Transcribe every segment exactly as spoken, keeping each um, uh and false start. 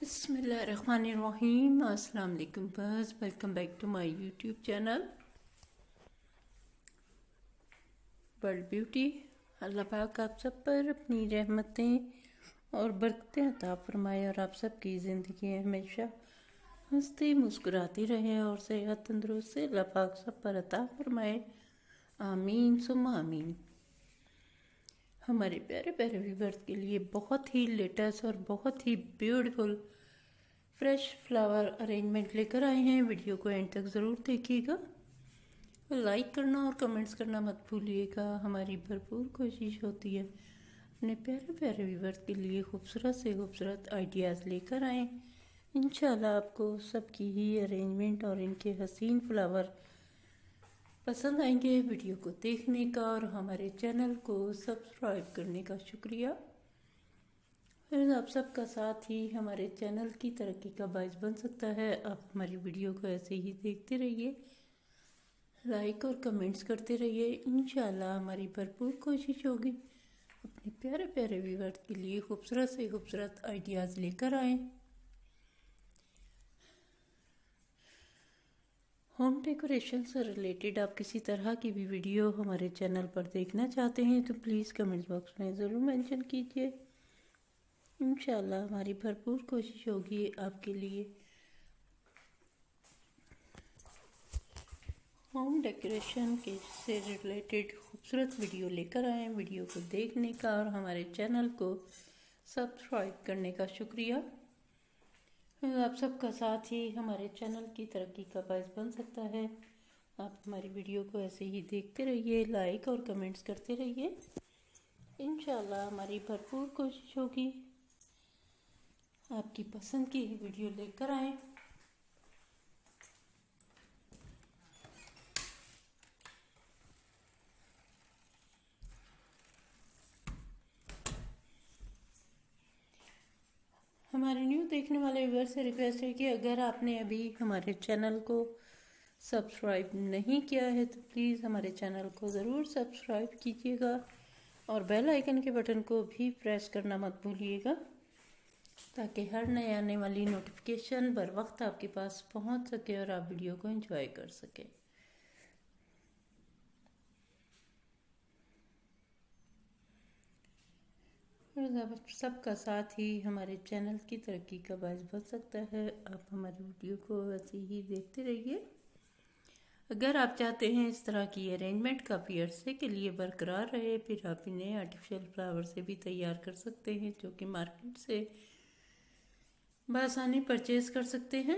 बिस्मिल्लाहिर्रहमानिर्रहीम। अस्सलाम वालेकुम बस, welcome back to my YouTube channel world beauty. अल्लाह पाक आप सब पर अपनी रहमतें और बरकतें अता फरमाए और आप सब की ज़िंदगी हमेशा हंसती मुस्कुराती रहे और सेहत तंदुरुस्त से अल्लाह पाक सब पर अता फरमाए। आमीन सुम्मा आमीन। हमारे प्यारे प्यारे व्यूअर्स के लिए बहुत ही लेटेस्ट और बहुत ही ब्यूटीफुल फ्रेश फ्लावर अरेंजमेंट लेकर आए हैं। वीडियो को एंड तक ज़रूर देखिएगा, लाइक करना और कमेंट्स करना मत भूलिएगा। हमारी भरपूर कोशिश होती है अपने प्यारे प्यारे व्यूअर्स के लिए खूबसूरत से खूबसूरत आइडियाज़ लेकर आएँ। इंशाल्लाह आपको सबकी ही अरेंजमेंट और इनके हसीन फ्लावर पसंद आएंगे। वीडियो को देखने का और हमारे चैनल को सब्सक्राइब करने का शुक्रिया। फिर आप सबका साथ ही हमारे चैनल की तरक्की का बायस बन सकता है। आप हमारी वीडियो को ऐसे ही देखते रहिए, लाइक और कमेंट्स करते रहिए। इंशाल्लाह हमारी भरपूर कोशिश होगी अपने प्यारे प्यारे व्यूअर्स के लिए खूबसूरत से खूबसूरत आइडियाज़ लेकर आएँ। होम डेकोरेशन से रिलेटेड आप किसी तरह की भी वीडियो हमारे चैनल पर देखना चाहते हैं तो प्लीज़ कमेंट बॉक्स में ज़रूर मेंशन कीजिए। इंशाल्लाह हमारी भरपूर कोशिश होगी आपके लिए होम डेकोरेशन के से रिलेटेड खूबसूरत वीडियो लेकर आएँ। वीडियो को देखने का और हमारे चैनल को सब्सक्राइब करने का शुक्रिया। आप सबका साथ ही हमारे चैनल की तरक्की का बायस बन सकता है। आप हमारी वीडियो को ऐसे ही देखते रहिए, लाइक और कमेंट्स करते रहिए। इंशाल्लाह हमारी भरपूर कोशिश होगी आपकी पसंद की ही वीडियो लेकर आएँ। हमारे न्यू देखने वाले व्यूअर से रिक्वेस्ट है कि अगर आपने अभी हमारे चैनल को सब्सक्राइब नहीं किया है तो प्लीज़ हमारे चैनल को ज़रूर सब्सक्राइब कीजिएगा और बेल आइकन के बटन को भी प्रेस करना मत भूलिएगा ताकि हर नए आने वाली नोटिफिकेशन बर वक्त आपके पास पहुंच सके और आप वीडियो को एंजॉय कर सकें। सबका साथ ही हमारे चैनल की तरक्की का बायस बन सकता है। आप हमारी वीडियो को ऐसे ही देखते रहिए। अगर आप चाहते हैं इस तरह की अरेंजमेंट काफ़ी अरसे के लिए बरकरार रहे, फिर आप इन्हें आर्टिफिशियल फ्लावर से भी तैयार कर सकते हैं जो कि मार्केट से बआसानी परचेज कर सकते हैं।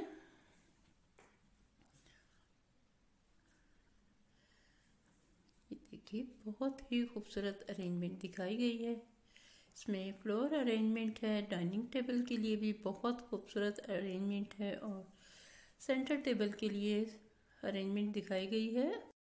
ये देखिए बहुत ही खूबसूरत अरेंजमेंट दिखाई गई है। इसमें फ्लोर अरेंजमेंट है, डाइनिंग टेबल के लिए भी बहुत खूबसूरत अरेंजमेंट है और सेंटर टेबल के लिए अरेंजमेंट दिखाई गई है।